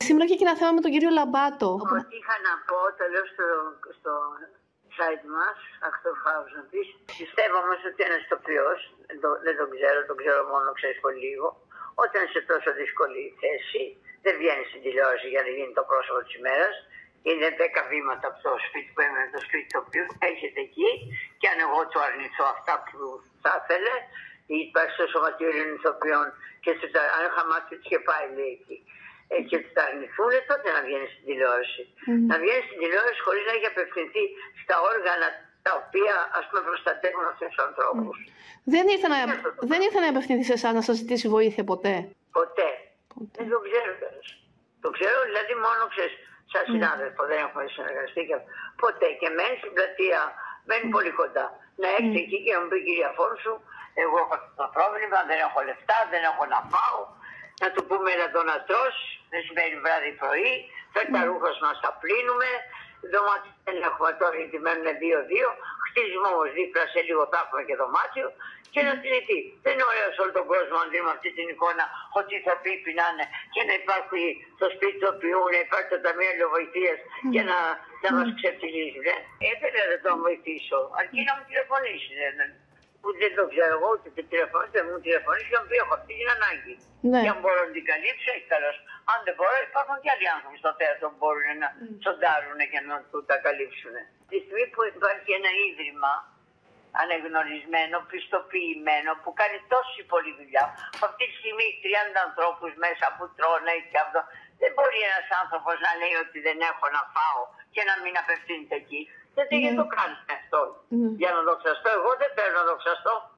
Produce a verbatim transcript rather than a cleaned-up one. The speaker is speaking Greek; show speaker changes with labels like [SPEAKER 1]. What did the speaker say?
[SPEAKER 1] σήμερα και ένα θέμα με τον κύριο Λαμπάτο.
[SPEAKER 2] Ό,τι είχα να πω, το λέω στο, στο site μας, Actor House να πεις. Πιστεύω όμως ότι ένας ηθοποιός, δεν τον ξέρω, τον ξέρω μόνο, ξέρεις πολύ λίγο, όταν είσαι τόσο δύσκολη θέση, δεν βγαίνει στην τηλεόραση για να γίνει το πρόσωπο της ημέρας. Είναι δέκα βήματα από το σπίτι που έμενε, το σπίτι του οποίου έρχεται εκεί, και αν εγώ του αρνηθώ αυτά που θα ήθελε, υπάρχει στο Σωματείο Ελλήνων Ηθοποιών και του, αν είχα μάθει ότι είχε πάει, λέει, εκεί, και του τα αρνηθούν, τότε να βγαίνει στην τηλεόραση. Mm. Να βγαίνει στην τηλεόραση χωρίς να έχει απευθυνθεί στα όργανα τα οποία, ας πούμε, προστατεύουν αυτούς τους ανθρώπους.
[SPEAKER 1] Mm. Δεν ήρθε να, δεν ήρθε να απευθυνθεί σε εσάς να σας ζητήσει βοήθεια ποτέ?
[SPEAKER 2] Ποτέ. ποτέ. Δεν το ξέρω. Το ξέρω, δηλαδή, μόνο ξέρεις, σαν συνάδελφο, mm. δεν έχουμε συνεργαστεί και ποτέ. Και μένει στην πλατεία, μένει mm. πολύ κοντά. Να έρθει mm. εκεί και να μου πει, κυρία Φόνσου, εγώ έχω το πρόβλημα, δεν έχω λεφτά, δεν έχω να πάω. Να του πούμε να τον ατρώσει, μεσημέρι, βράδυ, πρωί, φέρει τα ρούχα μας, τα πλύνουμε. Δωμάτιο δεν έχουμε τώρα γιατί μένουν δύο-δύο. Χτίζουμε όμως δίπλα, σε λίγο θα έχουμε και δωμάτιο. Και να τηρηθεί. Δεν είναι ωραίο σε όλο τον κόσμο να δίνουμε αυτή την εικόνα ότι οι ηθοποιοί πεινάνε και να υπάρχει το σπίτι του οποίου να υπάρχει το Ταμείο Αλληλοβοηθείας και να, να μας ξεφτιλίζει. Ήθελα να τον βοηθήσω, αρκεί να μου τηλεφωνήσει. Που δεν το ξέρω εγώ, ούτε τη τηλεφωνήσει, δεν μου τηλεφωνήσει και μου πει: έχω αυτή την ανάγκη. Ναι. Και αν μπορώ να την καλύψω, έχει καλώς. Αν δεν μπορώ, υπάρχουν και άλλοι άνθρωποι στο θέατρο που μπορούν να σοντάρουν και να του τα καλύψουν. Τη στιγμή που υπάρχει ένα ίδρυμα αναγνωρισμένο, πιστοποιημένο, που κάνει τόση πολλή δουλειά, αυτή τη στιγμή έχει τριάντα ανθρώπους μέσα που τρώνε και αυτό. Δεν μπορεί ένας άνθρωπος να λέει ότι δεν έχω να φάω και να μην απευθύνεται εκεί. Γιατί mm. το κάνουμε αυτό. Mm. Για να δοξαστώ, εγώ δεν θέλω να δοξαστώ.